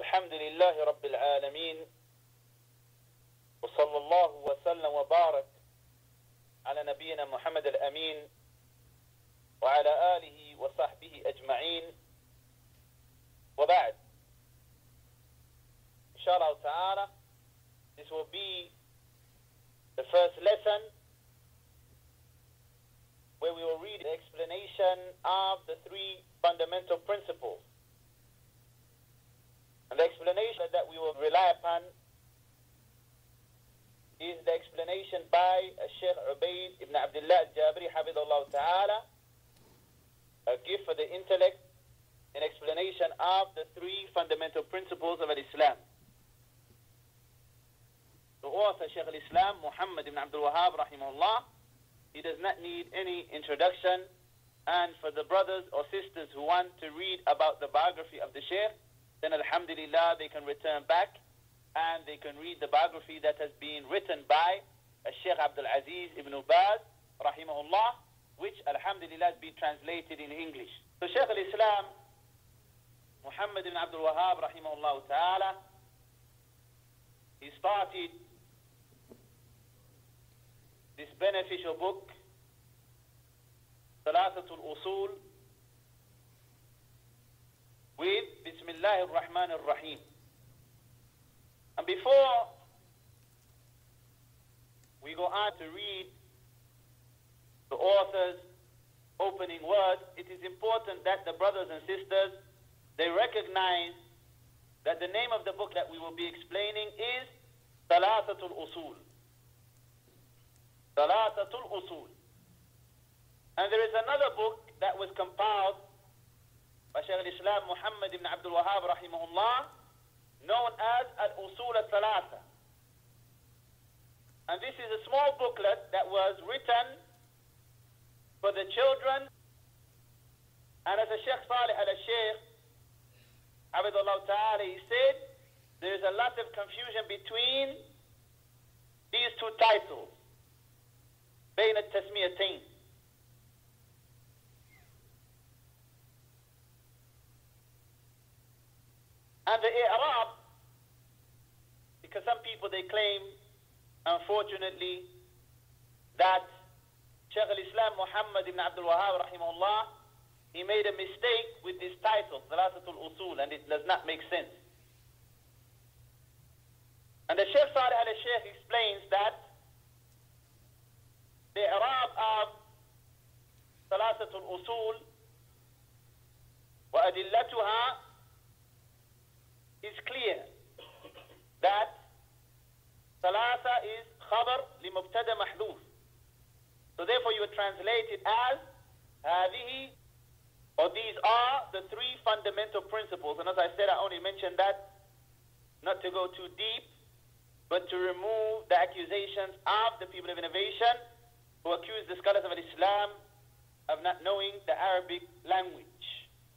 الحمد لله رب العالمين، وصلى الله وسلم وبارك على نبينا محمد الأمين وعلى آله وصحبه أجمعين، وبعد. Inshallah ta'ala, this will be the first lesson where we will read the explanation of the three fundamental principles. And the explanation that we will rely upon is the explanation by Sheikh Ubaid ibn Abdullah al-Jabiri Hafidhullah ta'ala, a gift for the intellect, an explanation of the three fundamental principles of Islam. The author, Shaykh al-Islam, Muhammad ibn Abdul Wahhab, rahimahullah, he does not need any introduction. And for the brothers or sisters who want to read about the biography of the Shaykh, then alhamdulillah, they can return back and they can read the biography that has been written by Shaykh Abdul Aziz ibn Baz, rahimahullah, which alhamdulillah has been translated in English. So Shaykh al-Islam, Muhammad ibn Abdul Wahhab, rahimahullah ta'ala, he started this beneficial book, Thalathatul Usul, with Bismillah ar-Rahman ar-Rahim. And before we go on to read the author's opening words, it is important that the brothers and sisters, they recognize that the name of the book that we will be explaining is Thalathatul Usul. Thalathatul Usul. And there is another book that was compiled by Shaykh al-Islam Muhammad ibn Abdul Wahhab rahimahullah, known as Al-Usul al-Thalatha. And this is a small booklet that was written for the children. And as a Shaykh Salih al-Shaykh, Abdullah Ta'ala, he said, there is a lot of confusion between these two titles, بين التسميتين. And the i'rab, because some people they claim, unfortunately, that Shaykh al-Islam Muhammad ibn Abdul Wahhab rahimahullah, he made a mistake with this title, Thalathatul Usul, and it does not make sense. And the Shaykh Salih al-Shaykh explains that the i'rab of Thalathatul Usul wa adillatuha is clear, that Thalatha is khabar li mubtada mahdoof. So therefore you would translate it as هذه, or these are the three fundamental principles. And as I said, I only mentioned that not to go too deep, but to remove the accusations of the people of innovation who accuse the scholars of Islam of not knowing the Arabic language.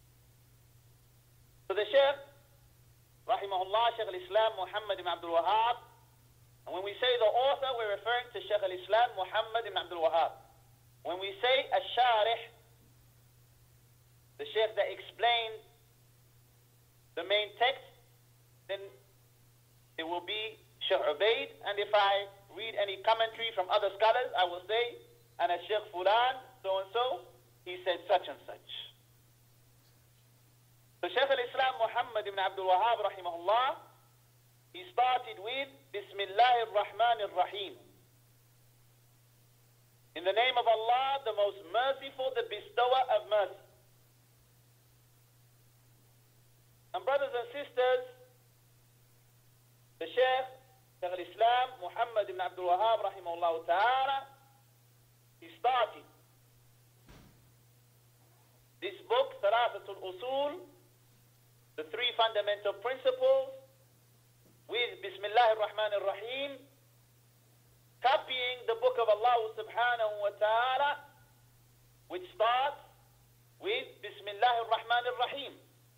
So the Shaykh rahimahullah, Shaykh al-Islam Muhammad ibn Abdul Wahhab, and when we say the author, we're referring to Shaykh al-Islam Muhammad ibn Abdul Wahhab. When we say al-Sharih, the Shaykh that explained the main text, then it will be Shaykh Ubaid. And if I read any commentary from other scholars, I will say, and a Shaykh Fulan, so and so, he said such and such. So Shaykh al-Islam Muhammad ibn Abdul Wahhab rahimahullah, he started with Bismillah ar-Rahman ar-Rahim. In the name of Allah, the most merciful, the bestower of mercy. And brothers and sisters, the Shaykh al-Islam Muhammad ibn Abdul Wahhab rahimahullah ta'ala, he started this book, Thalathatul Usul, the three fundamental principles, with Bismillah ar-Rahman ar-Rahim, copying the book of Allah subhanahu wa ta'ala, which starts with Bismillah ar-Rahman ar-Rahim.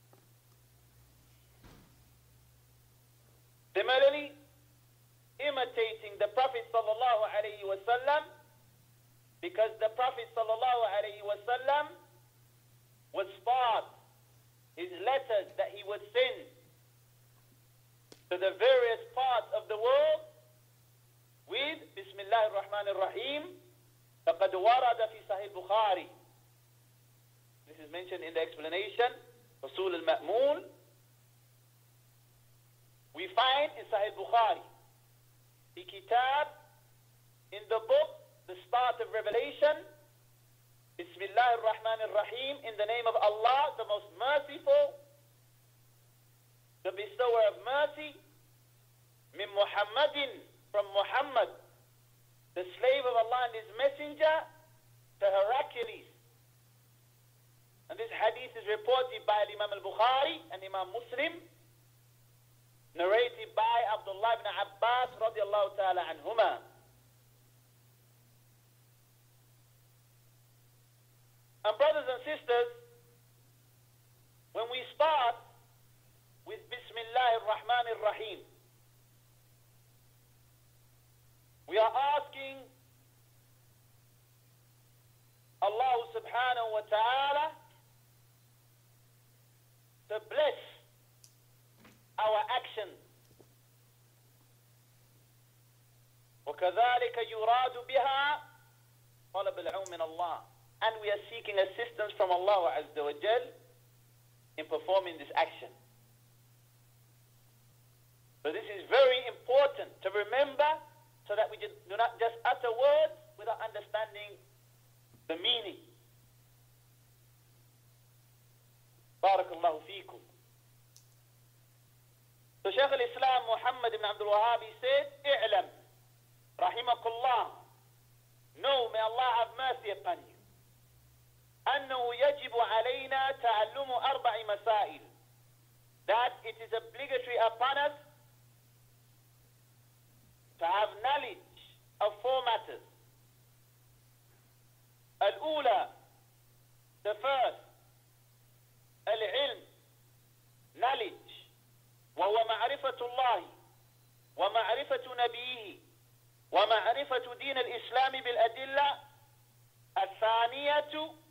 Similarly, imitating the Prophet sallallahu alayhi wa sallam, because the Prophet sallallahu alayhi wa sallam would start his letters that he would send to the various parts of the world with Bismillah ar-Rahman ar-Rahim. فَقَدْ وَرَدَ فِي Sahih Bukhari. This is mentioned in the explanation, Rasul al-Ma'mun. We find in Sahih Bukhari, the kitab, in the book, the start of Revelation, Bismillah ar-Rahman ar-Rahim, in the name of Allah, the most merciful, the bestower of mercy, min Muhammadin, from Muhammad, the slave of Allah and his messenger, to Hercules. And this hadith is reported by Imam al-Bukhari and Imam Muslim, narrated by Abdullah ibn Abbas radiallahu ta'ala anhuma. And brothers and sisters, when we start with Bismillah ar-Rahman ar-Rahim, we are asking Allah subhanahu wa ta'ala to bless our actions. وكذلك يراد بها طلب العون من الله. And we are seeking assistance from Allah Azza wa Jal in performing this action. So this is very important to remember, so that we do not just utter words without understanding the meaning. Barakallahu feekum. So Shaykh al-Islam Muhammad ibn Abdul Wahhab said, "I'lam, rahimakullah, know, may Allah have mercy upon you, أنه يجب علينا تعلم 4 مسائل, that it is obligatory upon us to have knowledge of 4 matters. الأولى, the first, العلم, knowledge, وهو معرفة الله ومعرفة نبيه ومعرفة دين الإسلام بالأدلة. الثانية,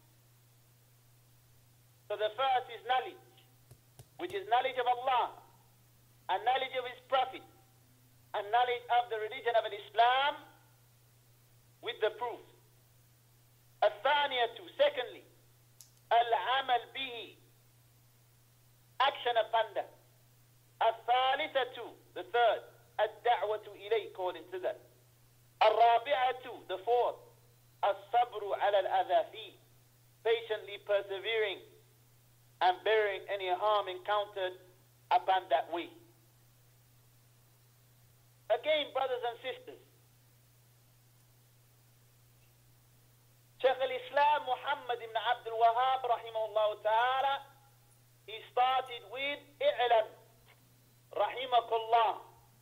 so the first is knowledge, which is knowledge of Allah and knowledge of His Prophet and knowledge of the religion of Islam with the proof. الثانية, secondly, العمل به, action upon that. الثالثة, the third, الدعوة إليه, calling to that. الرابعة, the fourth, الصبر على الأذى فيه, patiently persevering and bearing any harm encountered upon that way. Again, brothers and sisters, Shaykh al-Islam Muhammad ibn Abdul Wahhab rahimahullah ta'ala, he started with i'lam, rahimakullah.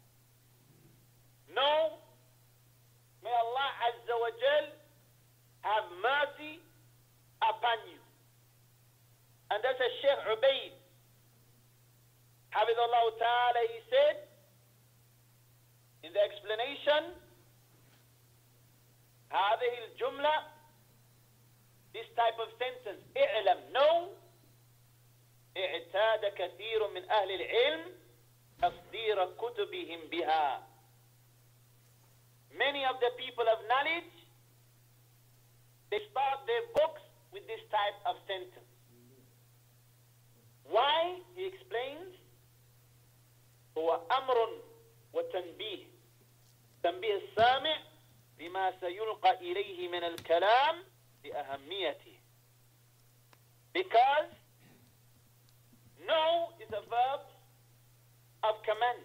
Know, may Allah Azza wa Jal have mercy upon you. And that's a Shaykh Ubaid, Hafidhullah ta'ala, he said in the explanation, هذه الجملة, this type of sentence, اعلم, know, اعتاد كثير من أهل العلم تصدير كتبهم بها. Many of the people of knowledge, they start their books with this type of sentence. Why? He explains, هو أمر وتنبيه، تنبيه السامع بما سيلقى إليه من الكلام لأهميته. Because know is a verb of command,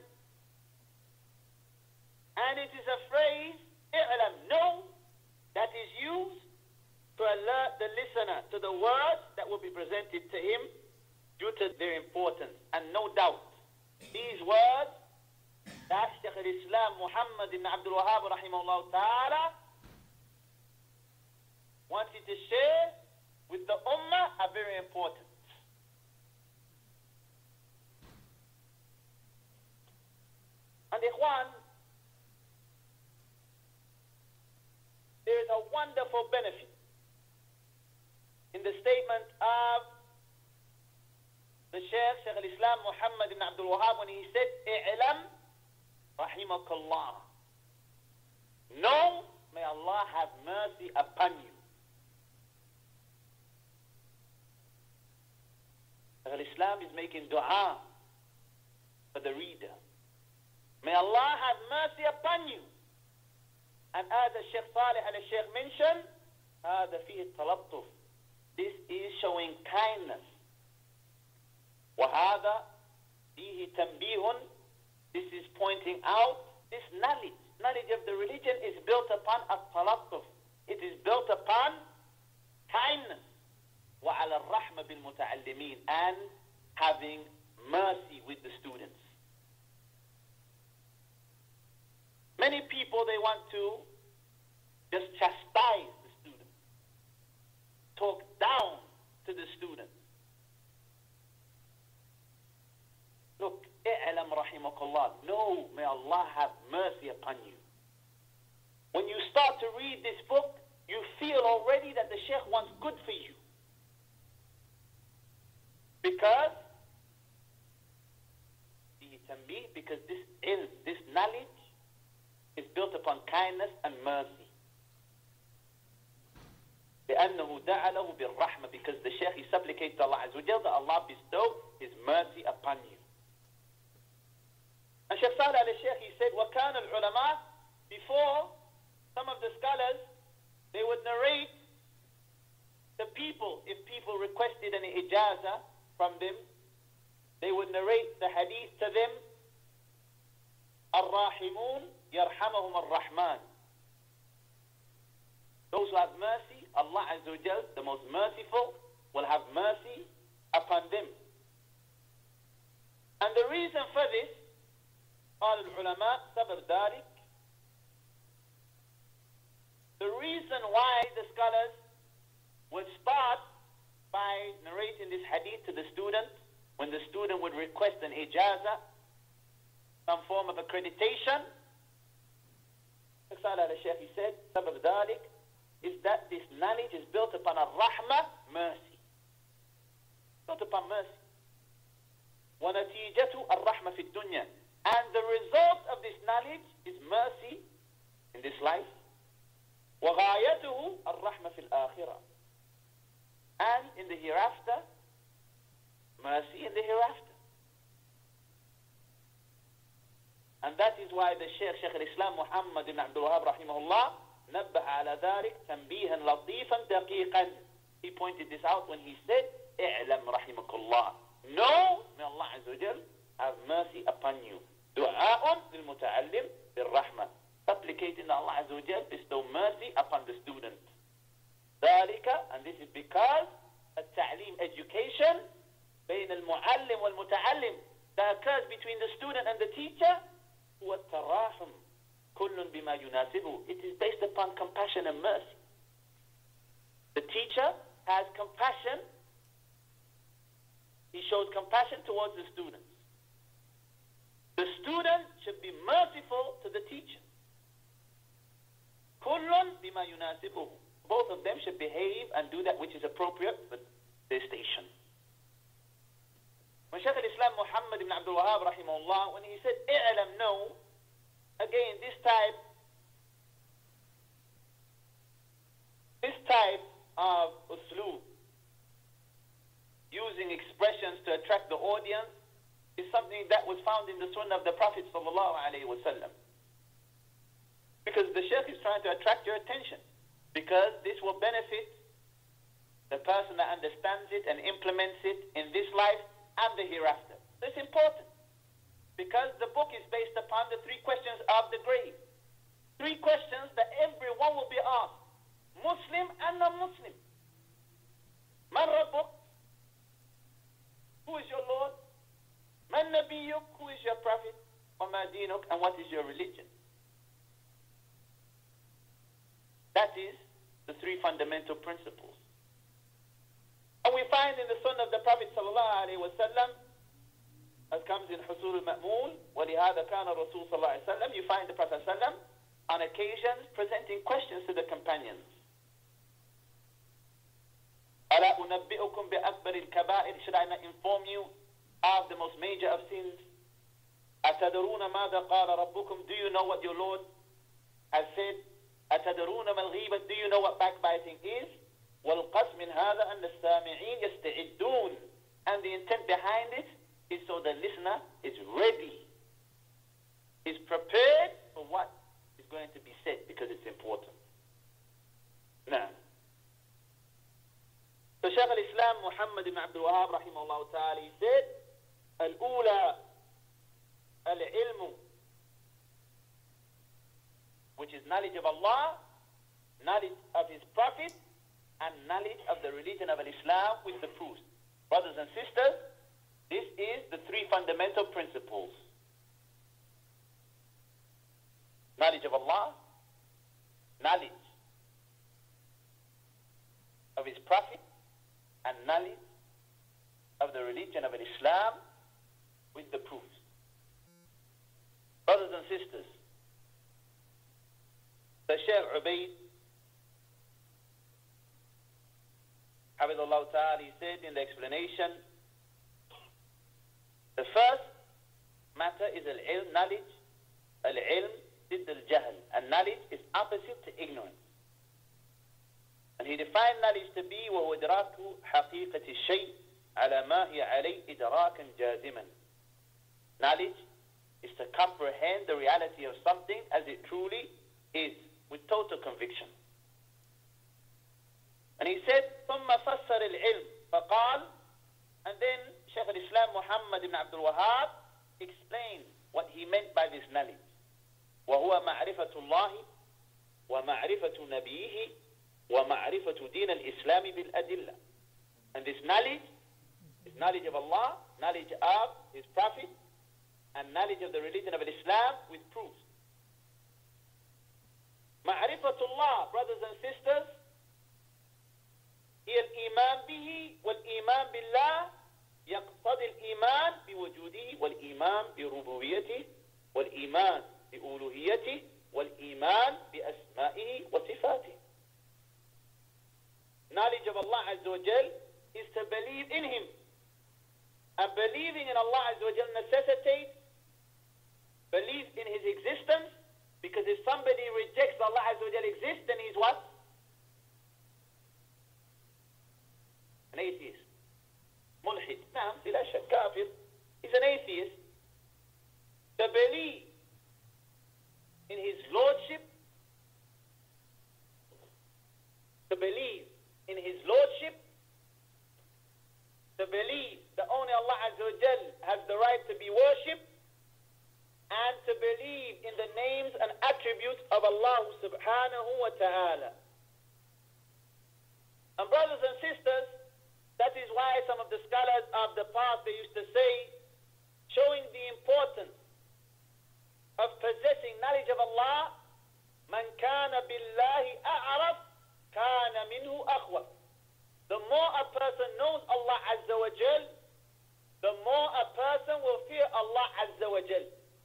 and it is a phrase, اعلم, know, that is used to alert the listener to the words that will be presented to him due to their importance. And no doubt, these words that Shaykh al-Islam Muhammad ibn Abdul Wahhab rahimahullah ta'ala wanted to share with the ummah are very important. And ikhwan, there is a wonderful benefit in the statement of the Shaykh al-Islam Muhammad ibn Abdul Wahhab when he said, "I'lam rahimakallah." No, may Allah have mercy upon you. Al-Islam is making dua for the reader. May Allah have mercy upon you. And as the Sheikh Salih al-Sheikh mentioned, هذا فيه التلطف. This is showing kindness. وهذا فيه تنبيه. This is pointing out this knowledge. Knowledge of the religion is built upon التلطف. It is built upon kindness. وعلى الرحمة بالمتعلمين, and having mercy with the students. Many people, they want to just chastise the students, talk down to the students. Look, اعلم رحمك الله. No, may Allah have mercy upon you. When you start to read this book, you feel already that the Sheikh wants good for you. Because this ilm, this knowledge is built upon kindness and mercy. لأنه دعله بالرحمة, because the Shaykh, he supplicates to Allah Azza wa Jal that Allah bestow His mercy upon you. And Shaykh Salih al-Shaykh, he said, وَكَانَ الْعُلَمَاء, before, some of the scholars, they would narrate the people, if people requested an ijaza from them, they would narrate the hadith to them, الراحمون يرحمهم الرحمن. Those who have mercy, Allah Azza wa Jal, the most merciful, will have mercy upon them. And the reason for this, قال العلماء سبب ذلك, the reason why the scholars would start by narrating this hadith to the student, when the student would request an ijaza, some form of accreditation, he said, سبب ذلك, is that this knowledge is built upon a rahmah, mercy. Built upon mercy. وَنَتِيجَةُ الرَّحْمَةِ فِي الدُّنْيَا. And the result of this knowledge is mercy in this life. وَغَايَتُهُ الرَّحْمَةِ فِي الْآخِرَةِ. And in the hereafter, mercy in the hereafter. And that is why the Shaykh al-Islam Muhammad ibn Abdul Wahhab rahimahullah نبه على ذلك تنبيها لطيفا دقيقا. He pointed this out when he said, اعلم رحمك الله. No, may Allah Azza wa Jal have mercy upon you. دعاء للمتعلم بالرحمة. Supplicating that Allah Azza wa Jal bestow mercy upon the student. ذلك, and this is because التعليم, education, بين المعلم والمتعلم, that occurs between the student and the teacher, هو التراحم كل بما يناسبه. It is based upon compassion and mercy. The teacher has compassion. He shows compassion towards the students. The student should be merciful to the teacher. كل بما يناسبه. Both of them should behave and do that which is appropriate for their station. When Shaykh al-Islam Muhammad ibn Abdul Wahhab rahimahullah, when he said, "I'lam," no, again, this type of usloob, using expressions to attract the audience, is something that was found in the sunnah of the Prophet sallallahu alaihi wasallam. Because the Shaykh is trying to attract your attention, because this will benefit the person that understands it and implements it in this life and the hereafter. So it's important, because the book is based upon the 3 questions of the grave. 3 questions that everyone will be asked, Muslim and non-Muslim. Man Rabbuk? Who is your Lord? Man Nabiyyuk? Who is your Prophet? Wa ma dinuk? And what is your religion? That is the 3 fundamental principles. And we find in the sunnah of the Prophet sallallahu alaihi wasallam, as comes in Husul al-Ma'mul, وَلِهَذَا كَانَ الرَّسُولُ صلى الله عليه وسلم, you find the Prophet sallallahu alaihi wasallam on occasions presenting questions to the companions. أَلَا أُنَبِّئُكُمْ بِأَكْبَرِ الْكَبَائِرِ. Should I not inform you of the most major of sins. أَتَدْرُونَ مَاذَا قَالَ رَبُّكُمْ? Do you know what your Lord has said? أَتَدْرُونَ مَا الْغِيبَةُ? Do you know what backbiting is? وَالْقَسْمِ مِنْ هَذَا أَنَّ السَّامِعِينَ يَسْتَعِدُّونَ. And the intent behind it is so the listener is ready, is prepared for what is going to be said, because it's important. Now, so Shaykh al-Islam Muhammad ibn Abdul Wahhab rahimahullah ta'ala said, Al-Ula al-ilmu, which is knowledge of Allah, knowledge of His Prophet, and knowledge of the religion of Islam with the proofs. Brothers and sisters, this is the three fundamental principles. Knowledge of Allah, knowledge of His Prophet, and knowledge of the religion of Islam with the proofs. Brothers and sisters, the Shaykh Ubaid Hafidhullah Ta'ala, he said in the explanation, the first matter is al-ilm, knowledge. Al-ilm is al-jahl, and knowledge is opposite to ignorance. And he defined knowledge to be وهو إدراك حقيقة الشيء على ما هي عليه إدراكا جازما. Knowledge is to comprehend the reality of something as it truly is, with total conviction. And he said, ثم فسر العلم فقال, and then Shaykh al-Islam Muhammad ibn Abdul Wahhab explained what he meant by this knowledge. وهو معرفة الله ومعرفة نبيه ومعرفة دين الإسلام بالأدلة. And this knowledge is knowledge of Allah, knowledge of His Prophet, and knowledge of the religion of Islam with proofs. معرفة الله, brothers and sisters, هي الإيمان به والإيمان بالله يقتضي الإيمان بوجوده والإيمان بربوبيته والإيمان بألوهيته والإيمان بأسمائه وصفاته. Knowledge of Allah Azza wa Jal is to believe in Him, and believing in Allah Azza wa Jal necessitates belief in His existence, because if somebody rejects Allah Azza wa Jal exists, then he's what? An atheist. Mulhid. نعم, بلا شك, kafir. He's an atheist. To believe in His lordship, to believe in His lordship, to believe that only Allah Azza wa Jal has the right to be worshipped, and to believe in the names and attributes of Allah subhanahu wa ta'ala. And brothers and sisters, that is why some of the scholars of the past, they used to say, showing the importance of possessing knowledge of Allah, man kana billahi a'raf kana minhu akhwaf. The more a person knows Allah Azza wa Jal, the more a person will fear Allah Azza wa Jal.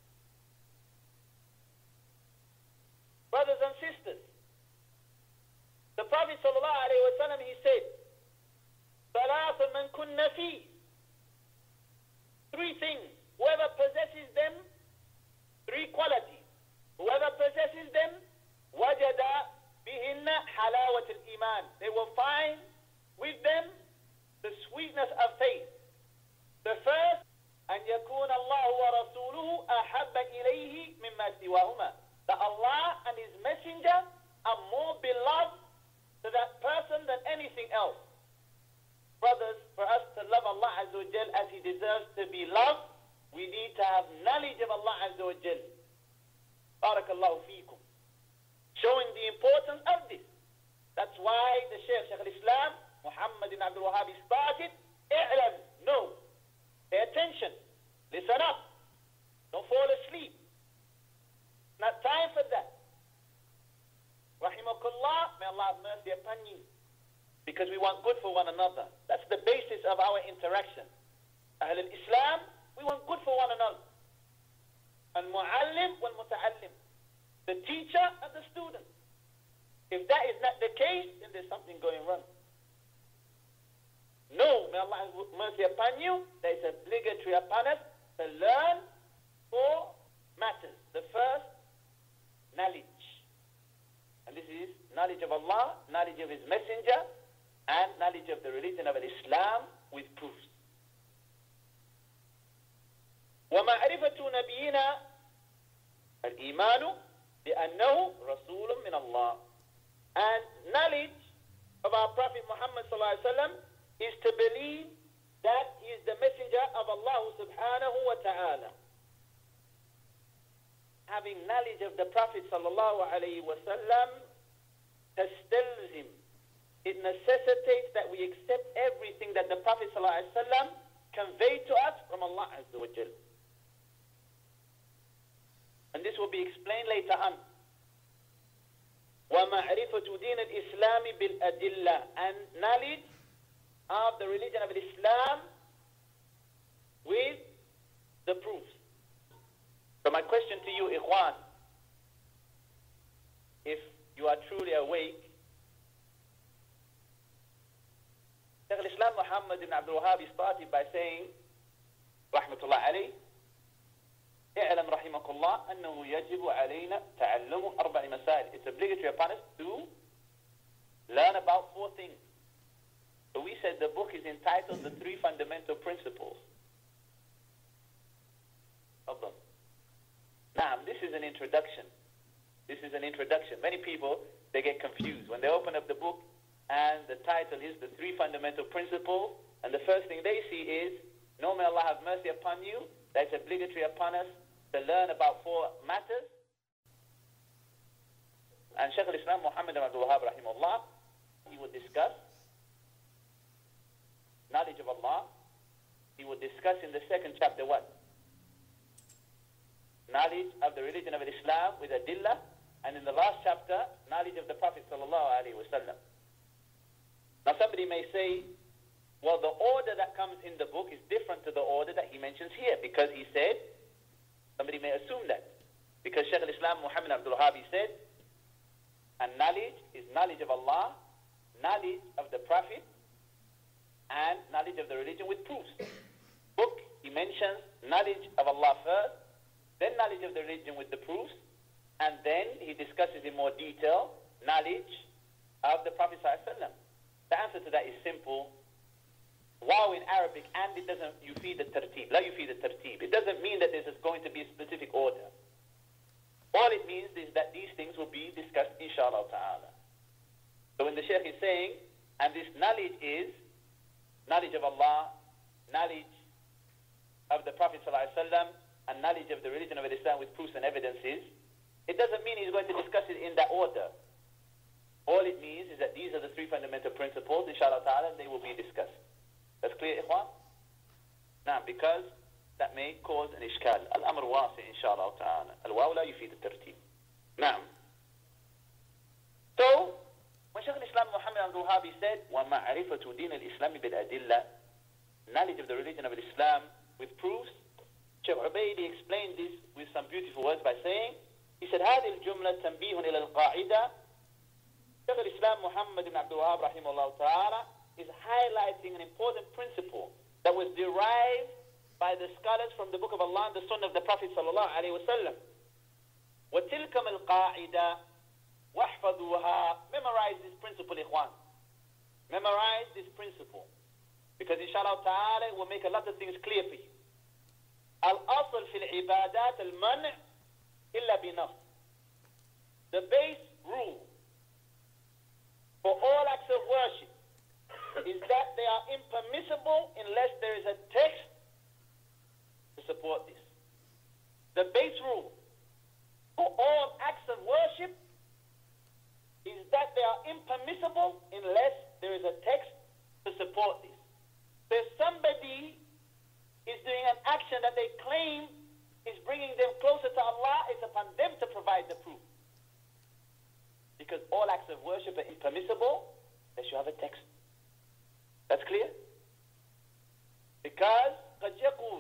Brothers and sisters, the Prophet sallallahu alayhi wa sallam, he said, ثلاث من كن فيه, three things, whoever possesses them, three qualities, whoever possesses them, وجد بهن حلاوة الإيمان, they will find with them the sweetness of faith. The first, أن يكون الله ورسوله أحب إليه مما سواهما, that Allah and His Messenger are more beloved to that person than anything else. Brothers, for us to love Allah Azza wa Jal as He deserves to be loved, we need to have knowledge of Allah Azza wa Jal. Barakallahu feekum. Showing the importance of this. That's why the Shaykh al-Islam Muhammad ibn Abdul Wahhab started, i'lam, no, pay attention, listen up, don't fall asleep. Not time for that. Rahimakullah, may Allah have mercy upon you. Because we want good for one another. That's the basis of our interaction. Ahl al-Islam, we want good for one another. Al-Mu'allim wal-Muta'allim, the teacher and the student. If that is not the case, then there's something going wrong. No, may Allah have mercy upon you, that is obligatory upon us to learn 4 matters. The first, knowledge. And this is knowledge of Allah, knowledge of His Messenger, and knowledge of the religion of Islam with proofs. وَمَعْرِفَةُ نَبِيِّنَا الْإِيمَانُ بِأَنَّهُ رَسُولٌ مِّنَ اللَّهِ. And knowledge of our Prophet Muhammad ﷺ is to believe that he is the messenger of Allah subhanahu wa ta'ala. Having knowledge of the Prophet sallallahu alayhi wa sallam tastalzim. It necessitates that we accept everything that the Prophet sallallahu alayhi wa sallam conveyed to us from Allah azza wa jal. And this will be explained later on. وَمَعْرِفَةُ دِينِ الْإِسْلَامِ بِالْأَدِلَّةِ. And knowledge of the religion of Islam with the proofs. So my question to you, Ikhwan, if you are truly awake, Shaykh al-Islam Muhammad ibn Abdul Wahhab started by saying, Rahmatullah alayh, اعلم رحمك الله أنه يجب علينا تعلم 4 مسائل. It's obligatory upon us to learn about 4 things. So we said the book is entitled The 3 Fundamental Principles of them. Now, this is an introduction. This is an introduction. Many people, they get confused when they open up the book and the title is The 3 Fundamental Principles, and the first thing they see is, no, may Allah have mercy upon you, that it's obligatory upon us to learn about 4 matters. And Shaykh al-Islam Muhammad ibn Abdul Wahhab rahimahullah, he would discuss knowledge of Allah. He would discuss in the 2nd chapter what? Knowledge of the religion of Islam with adillah, and in the last chapter, knowledge of the Prophet sallallahu alaihi wasallam. Now somebody may say, well, the order that comes in the book is different to the order that he mentions here, because he said, somebody may assume that, because Shaykh al-Islam Muhammad Abdul Wahhab, he said, and knowledge is knowledge of Allah, knowledge of the Prophet, and knowledge of the religion with proofs. Book, he mentions knowledge of Allah first, then knowledge of the religion with the proofs, and then he discusses in more detail knowledge of the Prophet ﷺ. The answer to that is simple. Wow in Arabic, and it doesn't yufid al-tartib. La yufid al-tartib. It doesn't mean that there's going to be a specific order. All it means is that these things will be discussed inshallah ta'ala. So when the Shaykh is saying, and this knowledge is knowledge of Allah, knowledge of the Prophet ﷺ, and knowledge of the religion of Islam with proofs and evidences, it doesn't mean he's going to discuss it in that order. All it means is that these are the 3 fundamental principles, inshallah ta'ala, and they will be discussed. That's clear, Ikhwan? Now, because that may cause an ishkal. Al-amr wasi, inshallah ta'ala. Al-waw la yufid al-tartib. Now, so, when Shaykh al-Islam Muhammad Abdul Wahhab said, وَمَعْرِفَةُ دِينِ الْإِسْلَامِ بِالْأَدِلَّةِ, knowledge of the religion of Islam with proofs, Shaykh Ubaydi explained this with some beautiful words by saying, he said, هذه الجملة تنبيه إلى القاعدة. Shaykh al-Islam Muhammad ibn Abdul Wahhab rahimahullah ta'ala is highlighting an important principle that was derived by the scholars from the Book of Allah and the Sunnah of the Prophet sallallahu alaihi wasallam. وَتِلْكَمَ الْقَاعِدَةِ وَاحْفَظُوهَا. Memorize this principle, ikhwan. Memorize this principle. Because inshallah ta'ala it will make a lot of things clear for you. الأصل في العبادات المنع إلا بنص. The base rule for all acts of worship is that they are impermissible unless there is a text to support this. The base rule for all acts of worship is that they are impermissible unless there is a text to support this. So if somebody is doing an action that they claim is bringing them closer to Allah, it's upon them to provide the proof. Because all acts of worship are impermissible unless you have a text. That's clear? Because قد يقول,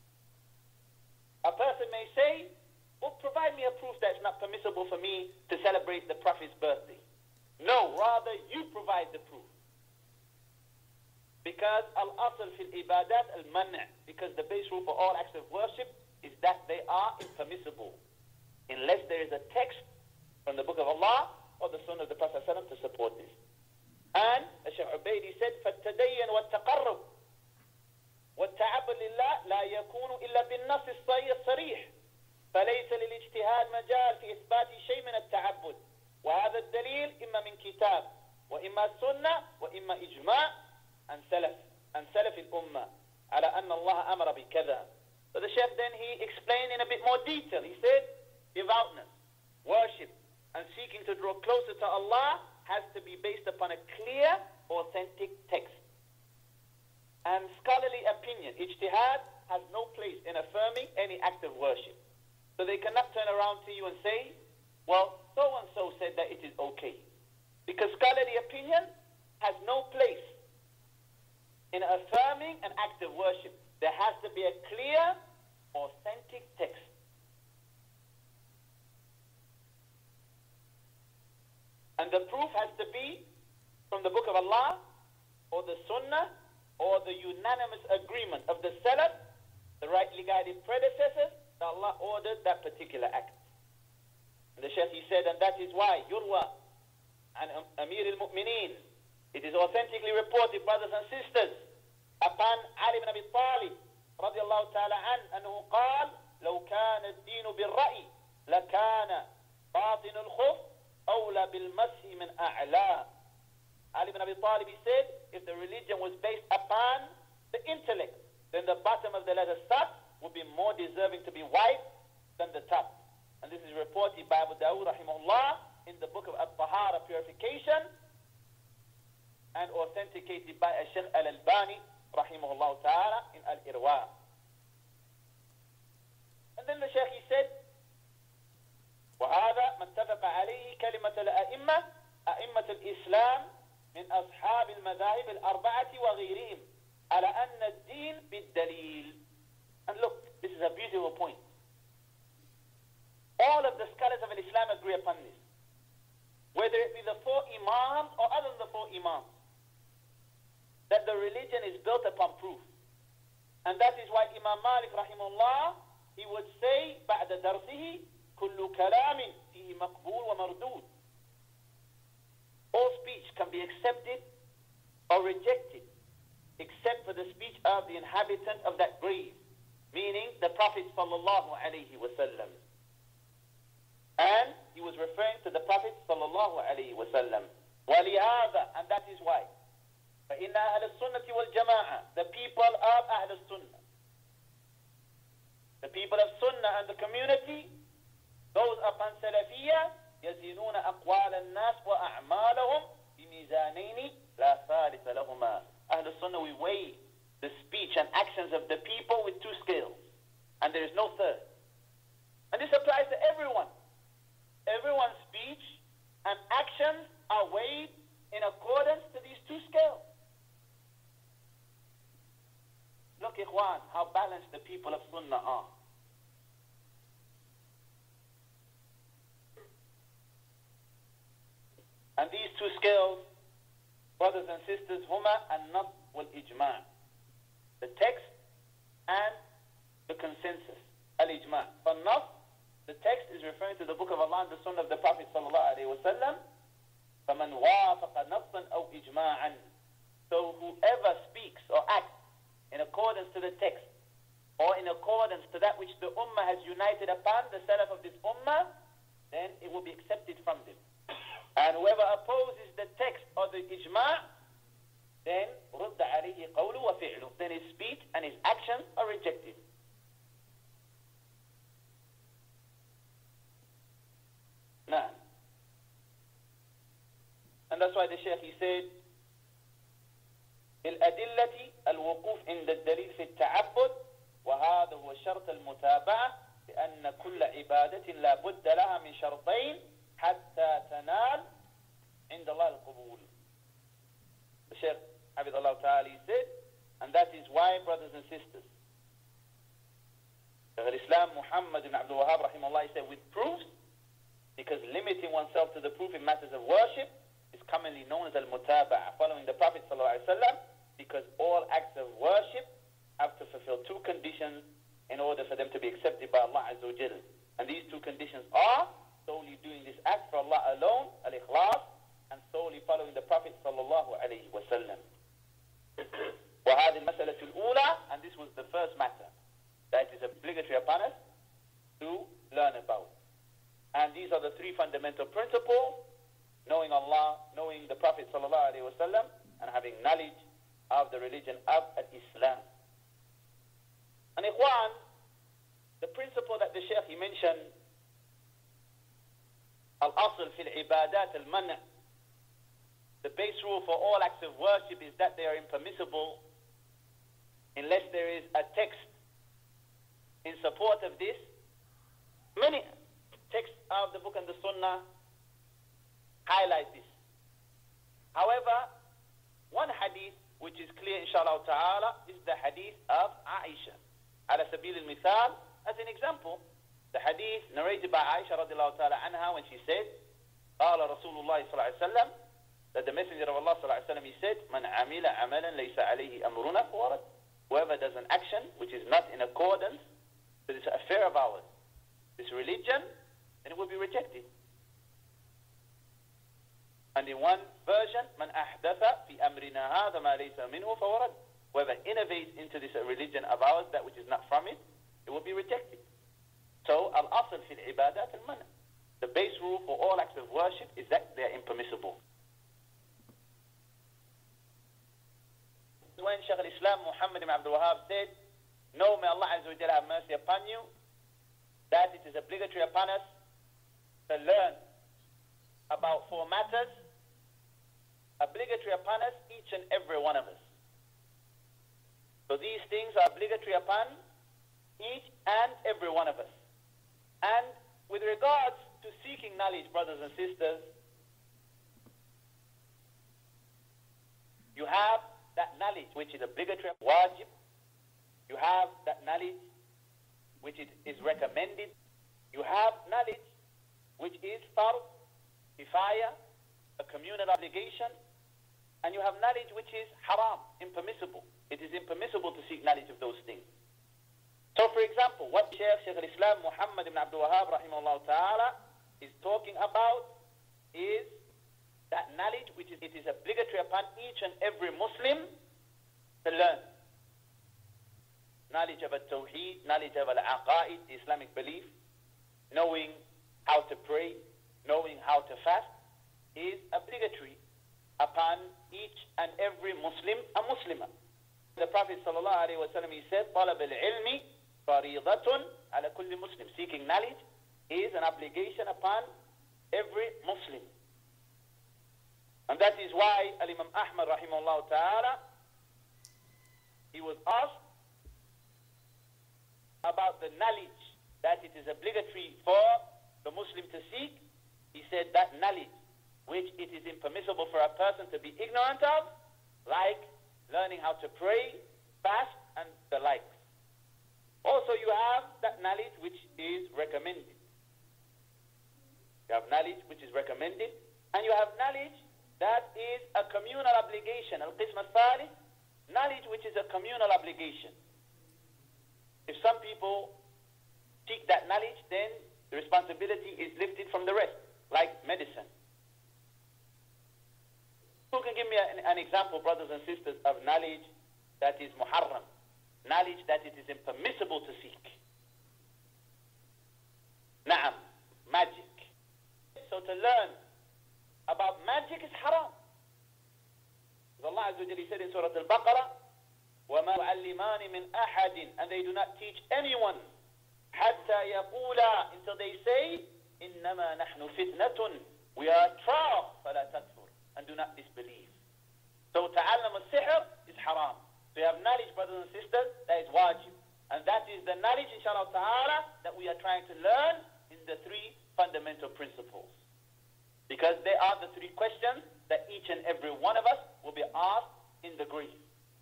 a person may say, well, provide me a proof that it's not permissible for me to celebrate the Prophet's birthday. No, rather you provide the proof. Because al-asl fil ibadat al-man', because the base rule for all acts of worship is that they are impermissible unless there is a text from the book of Allah or the Sunnah of the Prophet ﷺ to support this. And Shaykh Ubaydi said, فَالتَّدَيَّن وَالتَّقَرُّبُ وَالتَّعَبُّدُ لِلَّهِ لَا يَكُونُ إِلَّا بِالنَّصِّ الصَّرِيحِ فَلَيْسَ لِلْاجْتِهَادِ مَجَالٌ فِي إِثْبَاتِ شَيْءٍ مِنَ التَّعَبُّدِ وهذا الدليل إما من كتاب وإما سنة وإما إجماع عن سلف الأمة على أن الله أمر بكذا. So the Shaykh then he explained in a bit more detail. He said, devoutness, worship, and seeking to draw closer to Allah has to be based upon a clear, authentic text. And scholarly opinion, ijtihad, has no place in affirming any act of worship. So they cannot turn around to you and say, well, so-and-so said that it is okay. Because scholarly opinion has no place in affirming an act of worship. There has to be a clear, authentic text. And the proof has to be from the book of Allah or the Sunnah or the unanimous agreement of the Salaf, the rightly guided predecessors, that Allah ordered that particular act. And the Shaykh, he said, and that is why Yurwa and Amir al-Mu'mineen, it is authentically reported, brothers and sisters, upon Ali ibn Abi Talib رضي الله تعالى عنه أنه قال لو كان الدين بالرأي لكان باطن الخف أولى بالمسح من أعلى. Ali ibn Abi Talib, he said, if the religion was based upon the intellect, then the bottom of the letter Sat would be more deserving to be wiped than the top. And this is reported by Abu Dawud rahimahullah in the book of At-Tahara, purification, and authenticated by Shaykh Al-Albani rahimahullah ta'ala in Al-Irwa. And then the Shaykh, he said, وهذا ما اتفق عليه كلمة الأئمة أئمة الإسلام من أصحاب المذاهب الأربعة وغيرهم على أن الدين بالدليل. And look, this is a beautiful point. All of the scholars of Islam agree upon this, whether it be the four imams or other than the four imams, that the religion is built upon proof. And that is why Imam Malik rahimahullah, he would say بعد درسه كل كلام فيه مقبول ومردود. All speech can be accepted or rejected except for the speech of the inhabitant of that grave, meaning the Prophet sallallahu alayhi wasallam. And he was referring to the Prophet sallallahu alayhi wasallam. وَلِهَذَا, and that is why فَإِنَّ أَهْلَ السُّنَّةِ وَالْجَمَاعَةِ, the people of Ahl al-Sunnah, the people of Sunnah and the community, those upon Salafiyah, يزنون أقوال الناس وأعمالهم بميزانين لا ثالث لهما. Ahl al-Sunnah, we weigh the speech and actions of the people with two scales, and there is no third. And this applies to everyone. Everyone's speech and actions are weighed in accordance to these two scales. Look, Ikhwan, how balanced the people of Sunnah are. And these two scales, brothers and sisters, huma an-nass wal-ijma', the text and the consensus, al-ijma'. For nass, the text is referring to the book of Allah and the Sunnah of the Prophet sallallahu alaihi wasallam. فَمَنْ وَافَقَ نَصًّا أَوْ إِجْمَاعًا. So whoever speaks or acts in accordance to the text or in accordance to that which the ummah has united upon, the salaf of this ummah, then it will be accepted from them. And whoever opposes the text or the ijma', then رُدَّ عَلَيْهِ قَوْلُ وَفِعْلُ, then his speech and his actions are rejected. Nah. And that's why the Shaykh, he said, الأدلة الوقوف عند الدليل في التعبد وهذا هو شرط المتابعة لأن كل عبادة لا بد لها من شرطين حتى تنال عند الله القبول. The Shaykh حفظ الله تعالى, he said, and that is why, brothers and sisters, Shaykh al-Islam Muhammad ibn Abdul Wahhab rahimahullah, he said, with proofs, because limiting oneself to the proof in matters of worship is commonly known as al-mutaba'a, following the Prophet sallallahu alaihi wasallam, because to be accepted by Allah Azza wa Jal. And these two conditions are solely doing this act for Allah alone, al-ikhlas, and solely following the Prophet sallallahu alayhi wa sallam. وهذه المسألة الأولى, and this was the first matter that is obligatory upon us to learn about. And these are the three fundamental principles: knowing Allah, knowing the Prophet sallallahu alayhi wa sallam, and having knowledge of the religion of Islam. And Ikhwan, the principle that the Shaykh he mentioned, al-asl fil ibadat al-man', the base rule for all acts of worship is that they are impermissible unless there is a text in support of this. Many texts of the book and the Sunnah highlight this. However, one hadith which is clear inshallah ta'ala is the hadith of Aisha. Ala sabil al-mithal, as an example, the hadith narrated by Aisha radiallahu ta'ala anha when she said, قال رسول الله صلى الله عليه وسلم, that the Messenger of Allah sallallahu alaihi wasallam, he said, "Man amila amalan laysa alayhi amruna fawarad." Whoever does an action which is not in accordance with this affair of ours, this religion, then it will be rejected. And in one version, "Man ahdatha fi amrina hadha ma laysa minhu fawarad." Whoever innovates into this religion of ours that which is not from it, it will be rejected. So al-asl fi al-ibadat al-man'. The base rule for all acts of worship is that they are impermissible. When Shaykh al-Islam Muhammad ibn Abdul Wahhab said, "Know, may Allah Azza wa Jalla have mercy upon you, that it is obligatory upon us to learn about four matters, obligatory upon us, each and every one of us." So these things are obligatory upon each and every one of us. And with regards to seeking knowledge, brothers and sisters, you have that knowledge which is obligatory, wajib. You have that knowledge which is recommended. You have knowledge which is fard, kifaya, a communal obligation. And you have knowledge which is haram, impermissible. It is impermissible to seek knowledge of those things. So for example, what Shaykh al-Islam Muhammad ibn Abdul Wahhab rahimahullah ta'ala is talking about is that knowledge which it is obligatory upon each and every Muslim to learn. Knowledge of al-Tawheed, knowledge of al-Aqa'id, the Islamic belief, knowing how to pray, knowing how to fast, is obligatory upon each and every Muslim and Muslimah. The Prophet sallallahu alaihi wasallam, he said, "Talab al-ilmi faridatun ala kulli Muslim." Seeking knowledge is an obligation upon every Muslim. And that is why Al-Imam Ahmad rahimahullah ta'ala, he was asked about the knowledge that it is obligatory for the Muslim to seek. He said that knowledge which it is impermissible for a person to be ignorant of, like learning how to pray, fast, and the likes. Also you have that knowledge which is recommended. You have knowledge which is recommended, and you have knowledge that is a communal obligation. Al-Qism al-Thalith, knowledge which is a communal obligation. If some people seek that knowledge, then the responsibility is lifted from the rest, like medicine. Who can give me an example, brothers and sisters, of knowledge that is muharram, knowledge that it is impermissible to seek? Na'am, magic. So to learn about magic is haram. As Allah Azza wa Jalla said in Surah Al-Baqarah, وَمَا يُعَلِّمَانِ مِنْ أَحَدٍ, and they do not teach anyone, حَتَّى يَقُولَا, until they say, إِنَّمَا نَحْنُ فِتْنَةٌ, we are trial, فَلَا تَكْفُرْ, and do not disbelieve. So ta'allam al-sihr is haram. So you have knowledge, brothers and sisters, that is wajib. And that is the knowledge, inshallah ta'ala, that we are trying to learn in the three fundamental principles. Because they are the three questions that each and every one of us will be asked in the grave.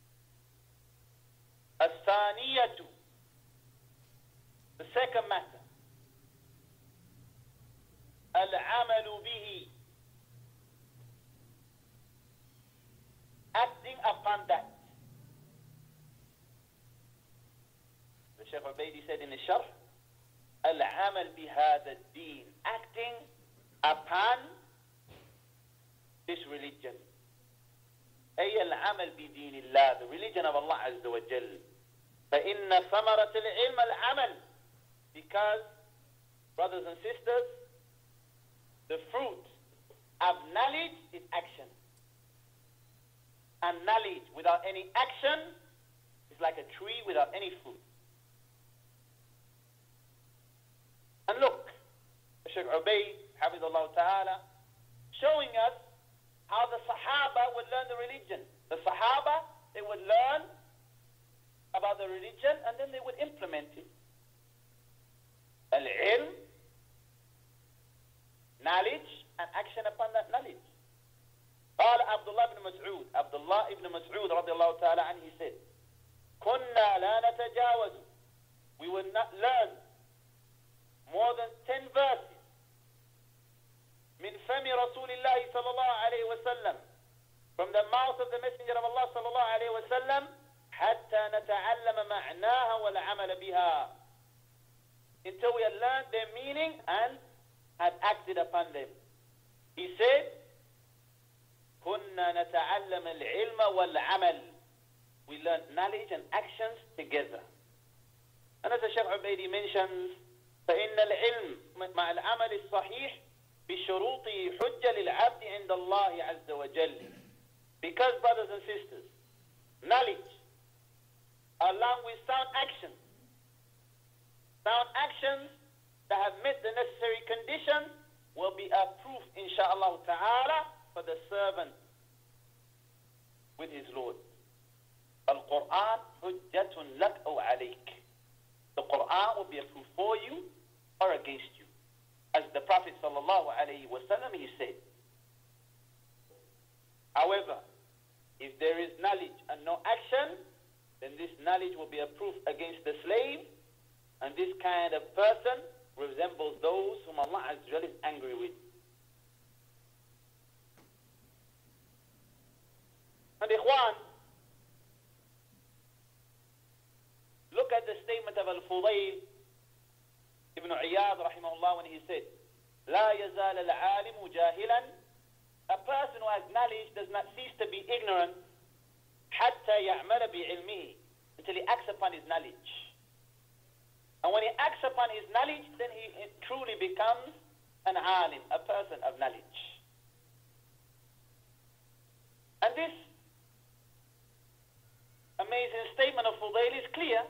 As-saniyatu, the second matter. Al-amalu bihi, acting upon that. The Shaykh Ubaydi said in the Sharh, Al-amal bihada ad-deen, acting upon this religion. أي العمل بدين الله, the religion of Allah Azza wa Jal. فإن ثمرة العلم العمل, because, brothers and sisters, the fruit of knowledge is action. And knowledge without any action is like a tree without any fruit. And look, Shaykh Ubayd, Hafidhullah Ta'ala, showing us how the Sahaba would learn the religion. The Sahaba, they would learn about the religion and then they would implement it. Al-ilm, knowledge, and action upon that knowledge. قال عبد الله ibn Mas'ud رضي الله تعالى عنه, he said, كنا لا نتجاوز, we would not learn more than 10 verses من فم رسول الله صلى الله عليه وسلم, from the mouth of the Messenger of Allah صلى الله عليه وسلم, حتى نتعلم معناها والعمل بها, until we had learned their meaning and had acted upon them. He said, كنا نتعلم العلم والعمل, we learn knowledge and actions together. And as the Shaykh Ubaydi mentions, فإن العلم مع العمل الصحيح بشروطه حجة للعبد عند الله عز وجل. Because, brothers and sisters, knowledge along with sound actions that have met the necessary conditions will be a proof, insha'Allah ta'ala, for the servant with his Lord. Al-Quran hujjatun lak aw alayk. The Quran will be a proof for you or against you. As the Prophet sallallahu alayhi wa sallam, he said. However, if there is knowledge and no action, then this knowledge will be a proof against the slave, and this kind of person resembles those whom Allah Azza wa Jalla is angry with. And Ikhwan, look at the statement of Al-Fudayl ibn Iyad rahimahullah when he said, لا يزال العالم جاهلا, a person who has knowledge does not cease to be ignorant حتى يعمل بعلمه, until he acts upon his knowledge. And when he acts upon his knowledge, then he truly becomes an alim, a person of knowledge. And this amazing statement of Fudayl is clear.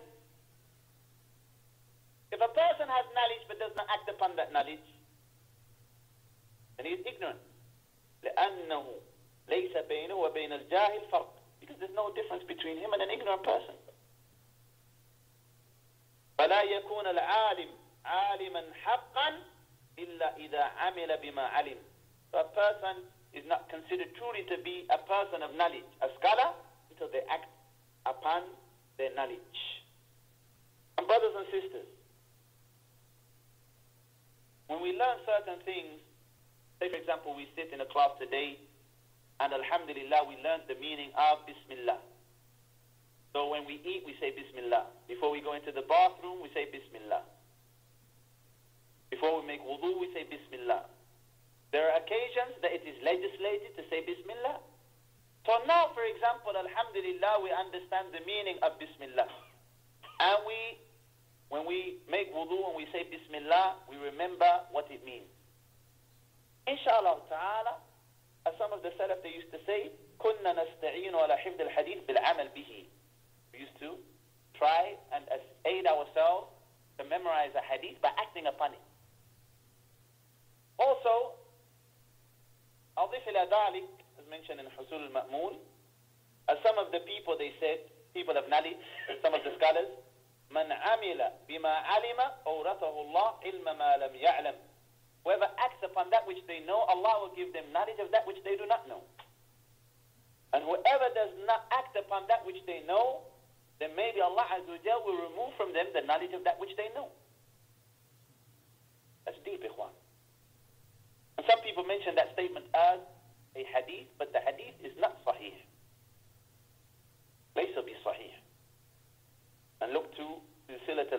If a person has knowledge but does not act upon that knowledge, then he is ignorant. لأنه ليس بينه وبين الجاهل فرق, because there's no difference between him and an ignorant person. فلا يكون العالم عالما حقا إلا إذا عمل بما علم. So a person is not considered truly to be a person of knowledge, a scholar, until they act upon their knowledge. And brothers and sisters, when we learn certain things, say for example we sit in a class today and alhamdulillah we learned the meaning of Bismillah. So when we eat we say Bismillah. Before we go into the bathroom we say Bismillah. Before we make wudu we say Bismillah. There are occasions that it is legislated to say Bismillah. So now for example, alhamdulillah, we understand the meaning of Bismillah. And when we make wudu and we say Bismillah, we remember what it means. Inshallah ta'ala, as some of the Salaf they used to say, كُنَّا نَسْتَعِينُ عَلَى حِفْظِ الْحَدِيثِ بِالْعَمَلِ بِهِ. We used to try and aid ourselves to memorize a hadith by acting upon it. Also, أضيف إلى ذلك, as mentioned in Husul al-Ma'mun, as some of the people they said, people of knowledge, some of the scholars, من عمل بما علم أورثه الله علم ما لم يعلم. Whoever acts upon that which they know, Allah will give them knowledge of that which they do not know. And whoever does not act upon that which they know, then maybe Allah Azza wa Jal will remove from them the knowledge of that which they know. That's deep, ikhwan. And some people mention that statement as a hadith, but the hadith is not sahih. ليس بصحيح. And look to Silsilat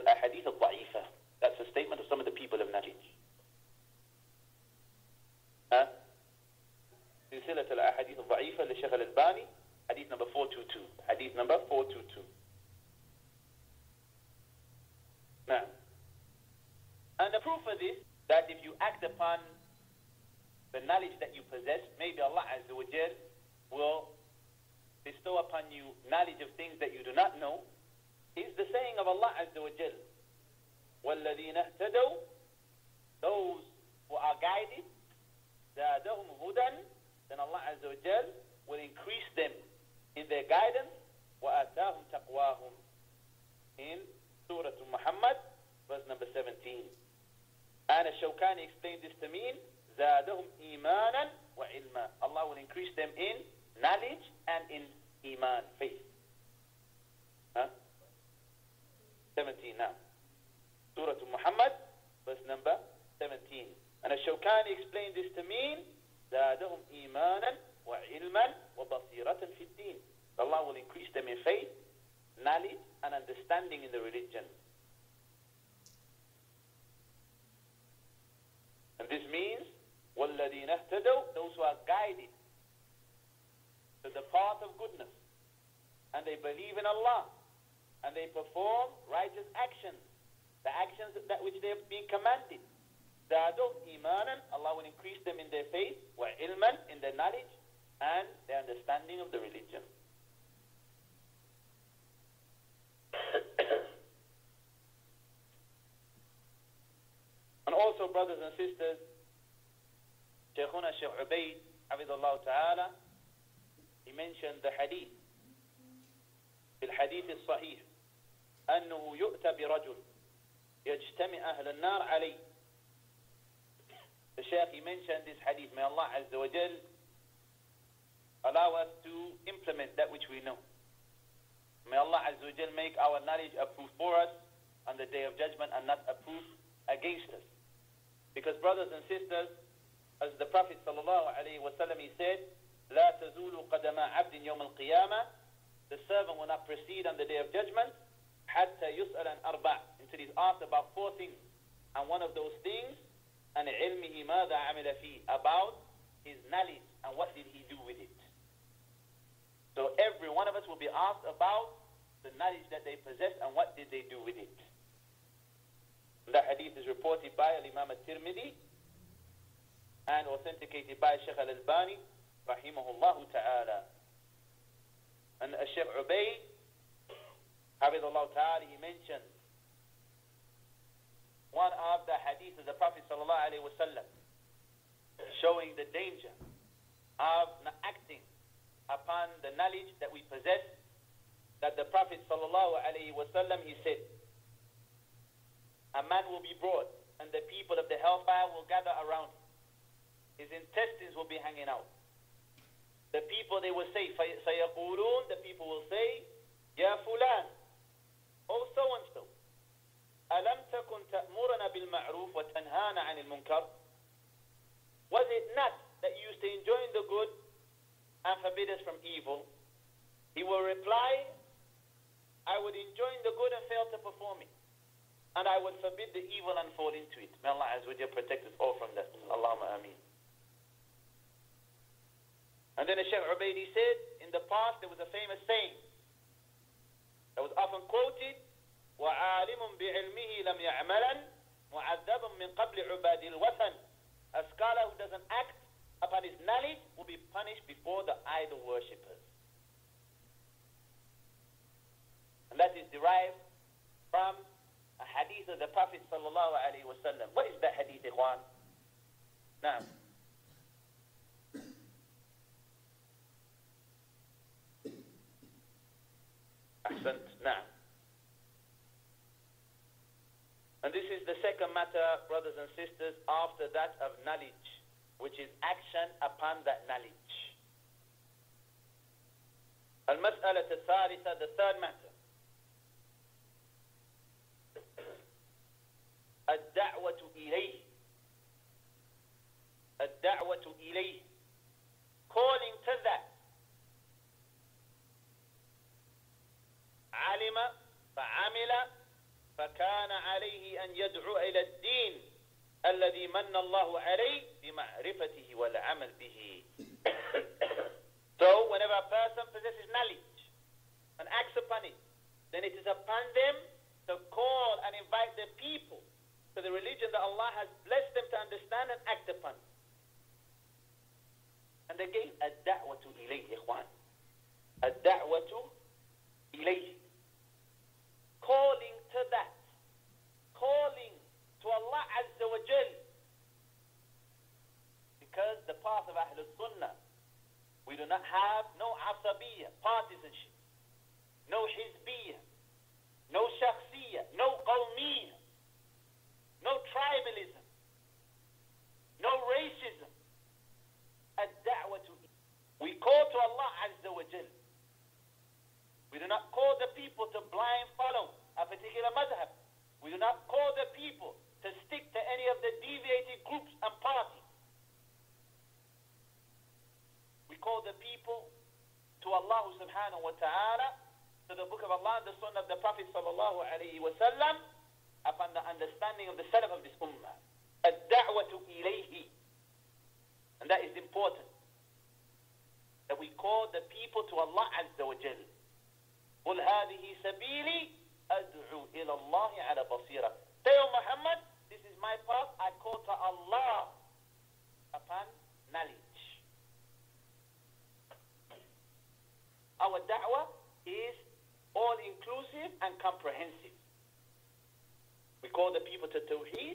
سلسلة الأحاديث الضعيفة للشيخ الألباني, hadith number 422. Hadith number 422. Now, and the proof of this, that if you act upon the knowledge that you possess, maybe Allah Azza wa Jal will bestow upon you knowledge of things that you do not know, is the saying of Allah Azza wa Jal, وَالَّذِينَ اهْتَدَوْا, those who are guided, زَادَهُمْ هُدًى, then Allah Azza wa Jal will increase them in their guidance, وَآتَاهُمْ تَقْوَاهُمْ, in Surah Muhammad, verse number 17. And Shawkani explained this to mean, زَادَهُمْ إِيمَانًا وَعِلْمًا, Allah will increase them in knowledge and in iman, faith. 17 now. Surah Muhammad, verse number 17. And Shawkani explained this to mean, زَادَهُمْ إِيمَانًا وَعِلْمًا وَبَصِيرَةً فِي الدِّينِ, Allah will increase them in faith, knowledge, and understanding in the religion. And this means, وَالَّذِينَ اهْتَدَوْا, those who are guided to the path of goodness, and they believe in Allah, and they perform righteous actions, the actions that which they have been commanded. زَادَوْا إِيمَانًا, Allah will increase them in their faith, وَعِلْمًا, in their knowledge, and their understanding of the religion. And also, brothers and sisters, Shaykhuna Shaykh Ubaid, Hafidhullah Ta'ala, he mentioned the hadith, في الحديث الصحيح, أنه يؤتى برجل يجتمع أهل النار عليه. The Shaykh, he mentioned this hadith. May Allah Azza wa Jal allow us to implement that which we know. May Allah Azza wa Jal make our knowledge a proof for us on the Day of Judgment and not a proof against us. Because brothers and sisters, as the Prophet sallallahu alaihi wasallam, he said, لا تزول قدم عبد يوم القيامة, the servant will not proceed on the Day of Judgment حتى يسأل عن أربع, until he's asked about 4 things. And one of those things, عن علمه ماذا عمل فيه, about his knowledge and what did he do with it. So every one of us will be asked about the knowledge that they possess and what did they do with it. That hadith is reported by Imam al-Tirmidhi and authenticated by Shaykh al-Albani, rahimahullah ta'ala. And Shaykh Ubaid, Hafidhullah Ta'ala, he mentioned one of the hadith of the Prophet sallallahu alaihi wasallam, showing the danger of not acting upon the knowledge that we possess, that the Prophet sallallahu alaihi wasallam, he said, a man will be brought and the people of the hellfire will gather around him. His intestines will be hanging out. The people, they will say, سَيَقُولُونَ, the people will say, يَا فُلَانِ, oh so-and-so, أَلَمْ تَكُنْ تَأْمُرَنَا بِالْمَعْرُوفِ وَتَنْهَانَا عَنِ الْمُنْكَرِ, was it not that you used to enjoin the good and forbid us from evil? He will reply, I would enjoin the good and fail to perform it, and I would forbid the evil and fall into it. May Allah Azza wa Jalla protect us all from that. Allahumma ameen. And then Shaykh Ubaid, he said, in the past there was a famous saying that was often quoted, وَعَالِمٌ بِعِلْمِهِ لَمْ يَعْمَلًا مُعَذَّبٌ مِنْ قَبْلِ عُبَادِ الْوَثَنِ, a scholar who doesn't act upon his knowledge will be punished before the idol worshippers. And that is derived from a hadith of the Prophet sallallahu alaihi wasallam. What is that hadith, ikhwan? Naam. Ahsant. Naam. And this is the second matter, brothers and sisters, after that of knowledge, which is action upon that knowledge. Al-mas'alah al-thalitha, the third matter. الدعوة إليه. الدعوة إليه. Calling to that. علم فعمل فكان عليه أن يدعو إلى الدين الذي من الله عليه بمعرفته والعمل به. whenever a person possesses knowledge and acts upon it, then it is upon them to call and invite the people to the religion that Allah has blessed them to understand and act upon. And again, الدعوة إليه إخوان. الدعوة إليه. Calling to that. Calling to Allah Azza wa Jal. Because the path of Ahlul Sunnah, we do not have no asabiyya, partisanship, no hizbiyya, no shakhsiyya, no qawmiyya, no tribalism, no racism. We call to Allah Azza wa Jal. We do not call the people to blind follow a particular madhab. We do not call the people to stick to any of the deviated groups and parties. We call the people to Allah subhanahu wa ta'ala, to the book of Allah and the sunnah of the Prophet sallallahu alayhi wa sallam, upon the understanding of the salaf of this ummah. الدعوة إليه. And that is important. That we call the people to Allah Azza wa Jal. قُلْ هَذِهِ سَبِيلِي أَدْعُو إِلَى اللَّهِ عَلَى بَصِيرَةٍ. Say, O Muhammad, this is my path, I call to Allah upon knowledge. Our da'wah is all-inclusive and comprehensive. We call the people to Tawheed,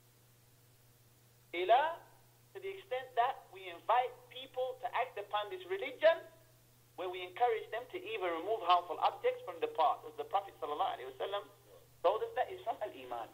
to the extent that we invite people to act upon this religion, where we encourage them to even remove harmful objects from the path. As the Prophet ﷺ told us, that is from al-Iman.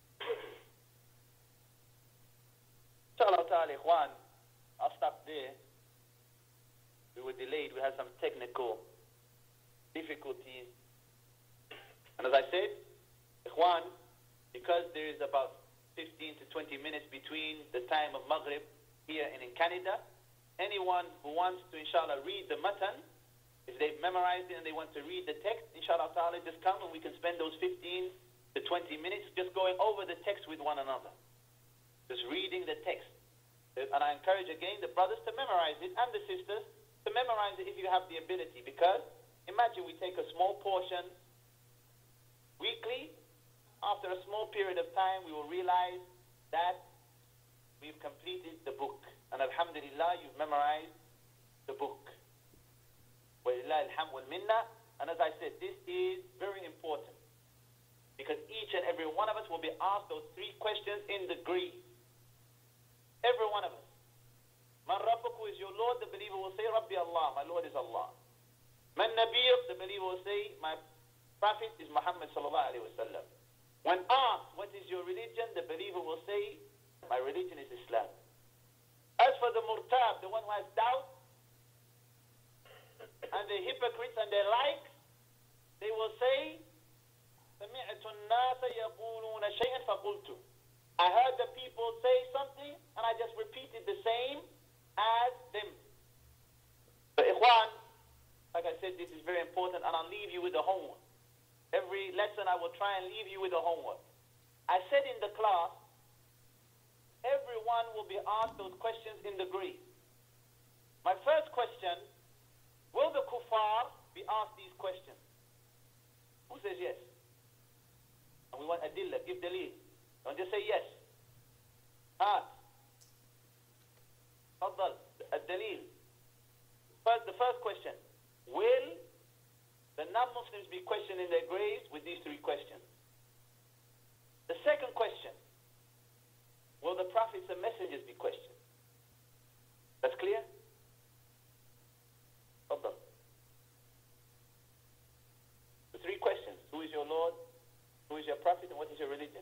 Inshallah ta'ala, ikhwan, I'll stop there. We were delayed, we had some technical difficulties. And as I said, ikhwan, because there is about 15 to 20 minutes between the time of Maghrib here and in Canada, anyone who wants to, inshallah, read the matan, if they've memorized it and they want to read the text, inshallah ta'ala, just come and we can spend those 15 to 20 minutes just going over the text with one another. Just reading the text. And I encourage again the brothers to memorize it and the sisters to memorize it if you have the ability. Because imagine we take a small portion weekly. After a small period of time, we will realize that we've completed the book. And alhamdulillah, you've memorized the book. Walillah alhamd wal minna. And as I said, this is very important. Because each and every one of us will be asked those 3 questions in degree. Every one of us. Man Rabbuku is your Lord, the believer will say, Rabbi Allah, my Lord is Allah. Man Nabiyyuk, the believer will say, my Prophet is Muhammad sallallahu alayhi wa sallam. When asked, what is your religion, the believer will say, my religion is Islam. As for the murtab, the one who has doubt, and the hypocrites and their likes, they will say, سَمِعْتُ النَّاسَ يَقُولُونَ شَيْئًا فَقُلْتُ. I heard the people say something, and I just repeated the same as them. So, ikhwan, like I said, this is very important, and I'll leave you with the homework. Every lesson I will try and leave you with a homework. I said in the class, everyone will be asked those questions in degree. My first question, will the kuffar be asked these questions? Who says yes? And we want adillah, give dalil. Don't just say yes. Faddal, ad-dalil. The first question, will the non-Muslims be questioned in their graves with these 3 questions? The second question, will the prophets and messengers be questioned? That's clear? Faddal. The 3 questions, who is your Lord, who is your prophet, and what is your religion?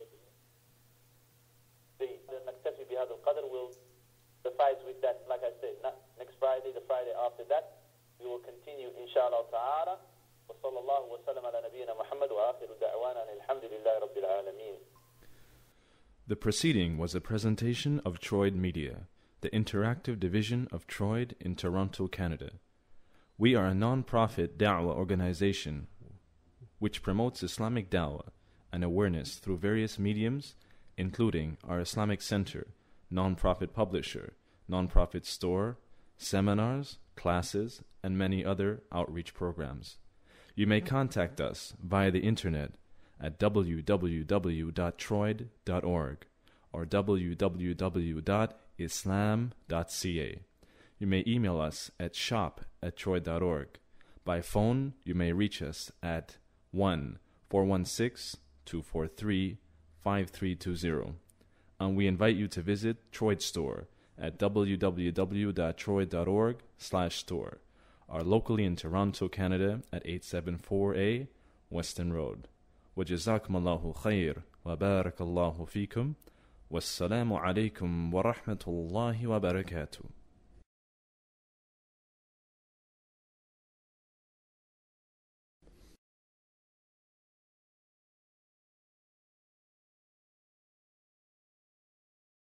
The Naktafi bihadha al-qadr will suffice with that, like I said, not next Friday, the Friday after that. We will continue, inshallah ta'ala. وصلى الله وسلم على نبينا محمد وآخر دعوانا الحمد لله رب العالمين. The preceding was a presentation of Troid Media, the interactive division of Troid in Toronto, Canada. We are a non-profit da'wah organization which promotes Islamic da'wah and awareness through various mediums, including our Islamic Center, non-profit publisher, non-profit store, seminars, classes, and many other outreach programs. You may contact us via the internet at www.troid.org or www.islam.ca. You may email us at shop@troid.org. By phone, you may reach us at 1-416-243-5320. And we invite you to visit Troid Store at www.troid.org/store, or locally in Toronto, Canada at 874A Weston Road. وجزاكم الله خير وبارك الله فيكم والسلام عليكم ورحمة الله وبركاته.